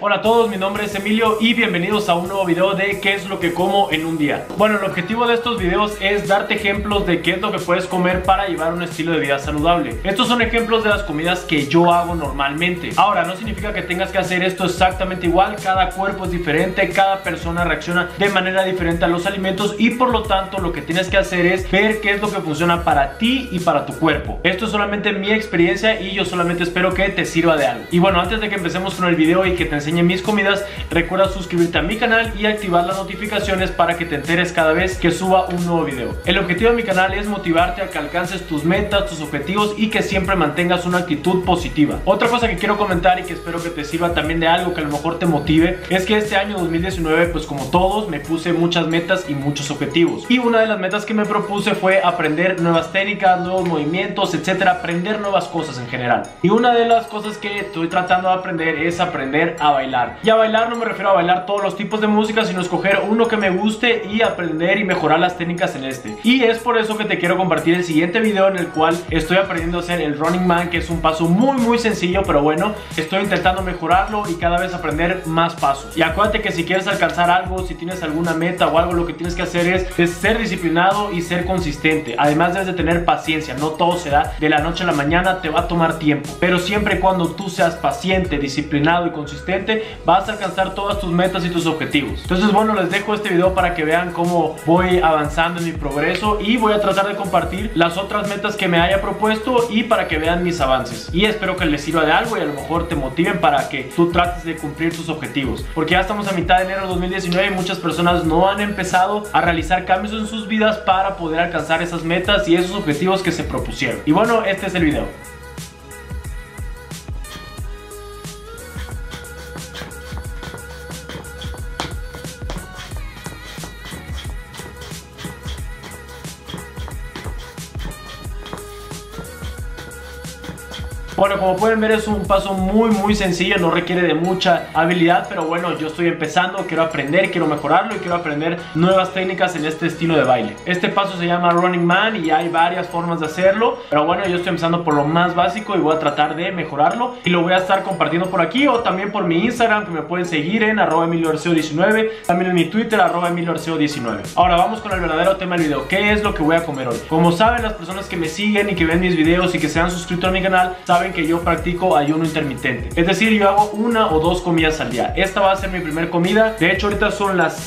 Hola a todos, mi nombre es Emilio y bienvenidos a un nuevo video de qué es lo que como en un día. Bueno, el objetivo de estos videos es darte ejemplos de qué es lo que puedes comer para llevar un estilo de vida saludable. Estos son ejemplos de las comidas que yo hago normalmente. Ahora, no significa que tengas que hacer esto exactamente igual, cada cuerpo es diferente, cada persona reacciona de manera diferente a los alimentos y por lo tanto lo que tienes que hacer es ver qué es lo que funciona para ti y para tu cuerpo. Esto es solamente mi experiencia y yo solamente espero que te sirva de algo. Y bueno, antes de que empecemos con el video y que te enseñe mis comidas, recuerda suscribirte a mi canal y activar las notificaciones para que te enteres cada vez que suba un nuevo video. El objetivo de mi canal es motivarte a que alcances tus metas, tus objetivos y que siempre mantengas una actitud positiva. Otra cosa que quiero comentar y que espero que te sirva también de algo que a lo mejor te motive es que este año 2019, pues como todos, me puse muchas metas y muchos objetivos. Y una de las metas que me propuse fue aprender nuevas técnicas, nuevos movimientos, etcétera, aprender nuevas cosas en general. Y una de las cosas que estoy tratando de aprender es aprender a bailar. Y a bailar no me refiero a bailar todos los tipos de música, sino escoger uno que me guste y aprender y mejorar las técnicas en este. Y es por eso que te quiero compartir el siguiente video en el cual estoy aprendiendo a hacer el Running Man, que es un paso muy sencillo, pero bueno, estoy intentando mejorarlo y cada vez aprender más pasos. Y acuérdate que si quieres alcanzar algo, si tienes alguna meta o algo, lo que tienes que hacer es ser disciplinado y ser consistente. Además debes de tener paciencia, no todo se da de la noche a la mañana, te va a tomar tiempo, pero siempre y cuando tú seas paciente, disciplinado y consistente, vas a alcanzar todas tus metas y tus objetivos. Entonces bueno, les dejo este video para que vean cómo voy avanzando en mi progreso y voy a tratar de compartir las otras metas que me haya propuesto y para que vean mis avances, y espero que les sirva de algo y a lo mejor te motiven para que tú trates de cumplir tus objetivos, porque ya estamos a mitad de enero de 2019 y muchas personas no han empezado a realizar cambios en sus vidas para poder alcanzar esas metas y esos objetivos que se propusieron. Y bueno, este es el video. Bueno, como pueden ver es un paso muy sencillo, no requiere de mucha habilidad, pero bueno, yo estoy empezando, quiero aprender, quiero mejorarlo y quiero aprender nuevas técnicas en este estilo de baile. Este paso se llama Running Man y hay varias formas de hacerlo, pero bueno, yo estoy empezando por lo más básico y voy a tratar de mejorarlo y lo voy a estar compartiendo por aquí o también por mi Instagram, que me pueden seguir en @EmilioArceo19, también en mi Twitter @EmilioArceo19. Ahora vamos con el verdadero tema del video, ¿qué es lo que voy a comer hoy? Como saben las personas que me siguen y que ven mis videos y que se han suscrito a mi canal, saben que yo practico ayuno intermitente, es decir, yo hago 1 o 2 comidas al día. Esta va a ser mi primer comida. De hecho ahorita son las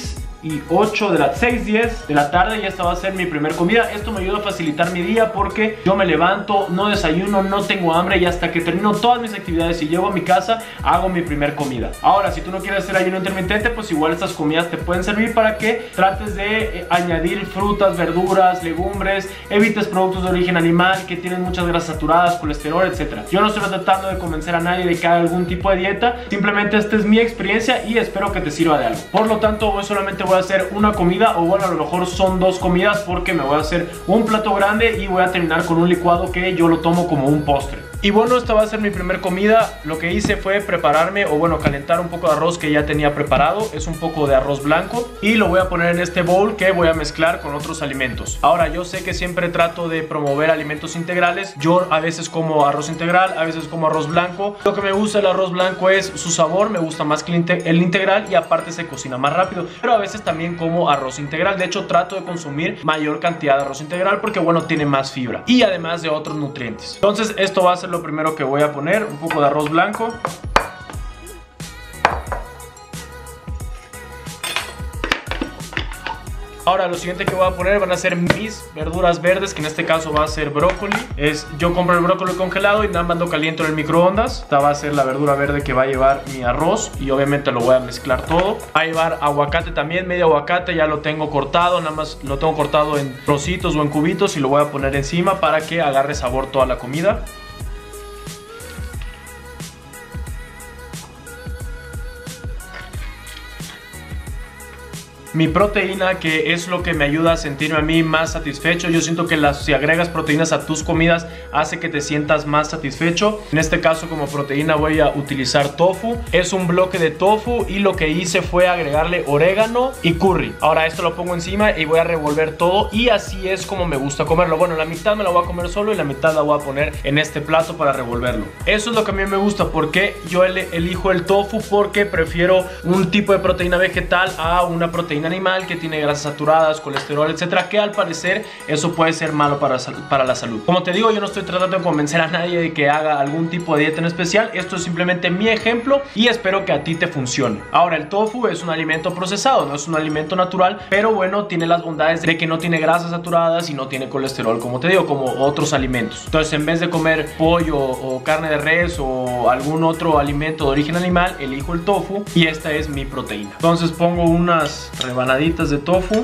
6:10 de la tarde y esta va a ser mi primer comida. Esto me ayuda a facilitar mi día porque yo me levanto, no desayuno, no tengo hambre y hasta que termino todas mis actividades y llego a mi casa hago mi primer comida. Ahora, si tú no quieres hacer ayuno intermitente, pues igual estas comidas te pueden servir para que trates de añadir frutas, verduras, legumbres, evites productos de origen animal que tienen muchas grasas saturadas, colesterol, etc. Yo no estoy tratando de convencer a nadie de que haga algún tipo de dieta, simplemente esta es mi experiencia y espero que te sirva de algo. Por lo tanto, hoy solamente voy a hacer una comida, o bueno, a lo mejor son 2 comidas porque me voy a hacer un plato grande y voy a terminar con un licuado que yo lo tomo como un postre. Y bueno, esta va a ser mi primer comida. Lo que hice fue prepararme, o bueno, calentar un poco de arroz que ya tenía preparado. Es un poco de arroz blanco y lo voy a poner en este bowl que voy a mezclar con otros alimentos. Ahora, yo sé que siempre trato de promover alimentos integrales. Yo a veces como arroz integral, a veces como arroz blanco. Lo que me gusta del arroz blanco es su sabor, me gusta más que el integral y aparte se cocina más rápido. Pero a veces también como arroz integral. De hecho, trato de consumir mayor cantidad de arroz integral porque bueno, tiene más fibra y además de otros nutrientes. Entonces esto va a ser lo primero que voy a poner, un poco de arroz blanco. Ahora lo siguiente que voy a poner van a ser mis verduras verdes, que en este caso va a ser brócoli. Yo compro el brócoli congelado y nada más lo caliento en el microondas. Esta va a ser la verdura verde que va a llevar mi arroz y obviamente lo voy a mezclar todo. Va a llevar aguacate también, medio aguacate, ya lo tengo cortado, nada más lo tengo cortado en trocitos o en cubitos y lo voy a poner encima para que agarre sabor toda la comida. mi proteína, que es lo que me ayuda a sentirme a mí más satisfecho. Yo siento que si agregas proteínas a tus comidas hace que te sientas más satisfecho. En este caso, como proteína voy a utilizar tofu. Es un bloque de tofu y lo que hice fue agregarle orégano y curry. Ahora esto lo pongo encima y voy a revolver todo, y así es como me gusta comerlo. Bueno, la mitad me la voy a comer solo y la mitad la voy a poner en este plato para revolverlo. Eso es lo que a mí me gusta, porque yo elijo el tofu porque prefiero un tipo de proteína vegetal a una proteína animal que tiene grasas saturadas, colesterol, etcétera, que al parecer eso puede ser malo para la salud. Como te digo, yo no estoy tratando de convencer a nadie de que haga algún tipo de dieta en especial. Esto es simplemente mi ejemplo y espero que a ti te funcione. Ahora, el tofu es un alimento procesado, no es un alimento natural, pero bueno, tiene las bondades de que no tiene grasas saturadas y no tiene colesterol, como te digo, como otros alimentos. Entonces, en vez de comer pollo o carne de res o algún otro alimento de origen animal, elijo el tofu y esta es mi proteína. Entonces pongo unas rebanaditas de tofu.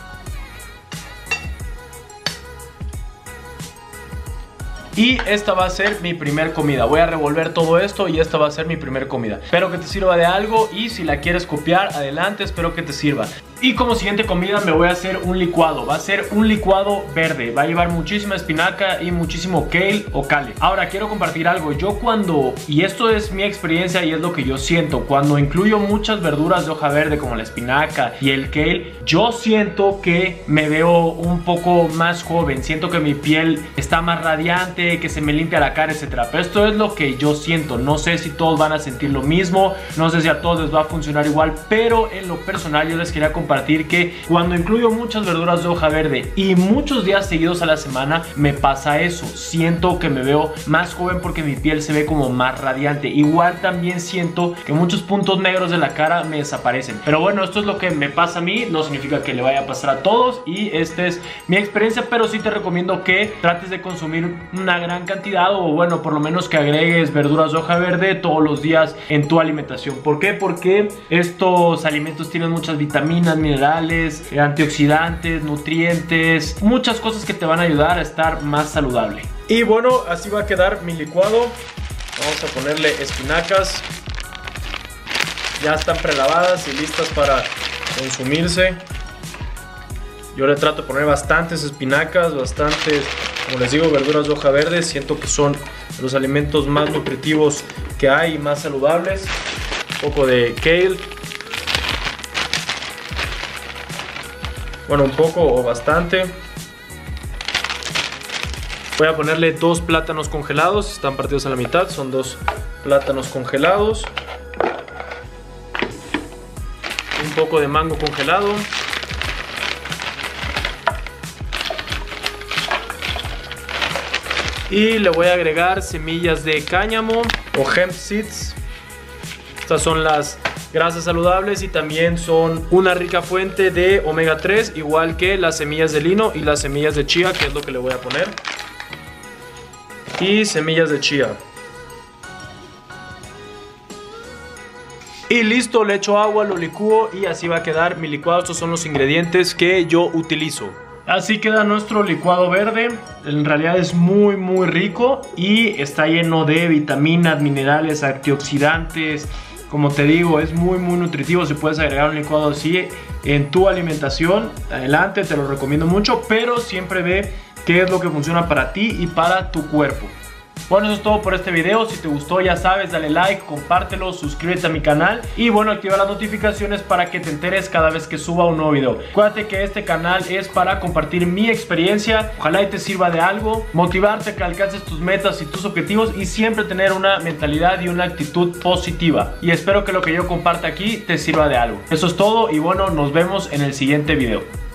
Y esta va a ser mi primer comida. Voy a revolver todo esto y esta va a ser mi primer comida. Espero que te sirva de algo, y si la quieres copiar, adelante, espero que te sirva. Y como siguiente comida me voy a hacer un licuado. Va a ser un licuado verde. Va a llevar muchísima espinaca y muchísimo kale o kale. Ahora quiero compartir algo. Y esto es mi experiencia y es lo que yo siento, cuando incluyo muchas verduras de hoja verde como la espinaca y el kale, yo siento que me veo un poco más joven. Siento que mi piel está más radiante, que se me limpia la cara, etcétera. Pero esto es lo que yo siento. No sé si todos van a sentir lo mismo, no sé si a todos les va a funcionar igual, pero en lo personal yo les quería compartir que cuando incluyo muchas verduras de hoja verde y muchos días seguidos a la semana, me pasa eso. Siento que me veo más joven porque mi piel se ve como más radiante. Igual también siento que muchos puntos negros de la cara me desaparecen. Pero bueno, esto es lo que me pasa a mí, no significa que le vaya a pasar a todos, y esta es mi experiencia, pero sí te recomiendo que trates de consumir una gran cantidad, o bueno, por lo menos que agregues verduras de hoja verde todos los días en tu alimentación. ¿Por qué? Porque estos alimentos tienen muchas vitaminas, minerales, antioxidantes, nutrientes, muchas cosas que te van a ayudar a estar más saludable. Y bueno, así va a quedar mi licuado. Vamos a ponerle espinacas. Ya están prelavadas y listas para consumirse. Yo le trato de poner bastantes espinacas, bastantes, como les digo, verduras de hoja verde. Siento que son los alimentos más nutritivos que hay y más saludables. Un poco de kale. Bueno, un poco o bastante. Voy a ponerle 2 plátanos congelados. Están partidos a la mitad. Son 2 plátanos congelados. Un poco de mango congelado. Y le voy a agregar semillas de cáñamo o hemp seeds. Estas son las grasas saludables y también son una rica fuente de omega 3, igual que las semillas de lino y las semillas de chía, que es lo que le voy a poner. Y semillas de chía. Y listo, le echo agua, lo licúo y así va a quedar mi licuado. Estos son los ingredientes que yo utilizo. Así queda nuestro licuado verde. En realidad es muy rico y está lleno de vitaminas, minerales, antioxidantes. Como te digo, es muy nutritivo. Si puedes agregar un licuado así en tu alimentación, adelante, te lo recomiendo mucho, pero siempre ve qué es lo que funciona para ti y para tu cuerpo. Bueno, eso es todo por este video. Si te gustó, ya sabes, dale like, compártelo, suscríbete a mi canal y bueno, activa las notificaciones para que te enteres cada vez que suba un nuevo video. Acuérdate que este canal es para compartir mi experiencia. Ojalá y te sirva de algo, motivarte a que alcances tus metas y tus objetivos y siempre tener una mentalidad y una actitud positiva. Y espero que lo que yo comparta aquí te sirva de algo. Eso es todo y bueno, nos vemos en el siguiente video.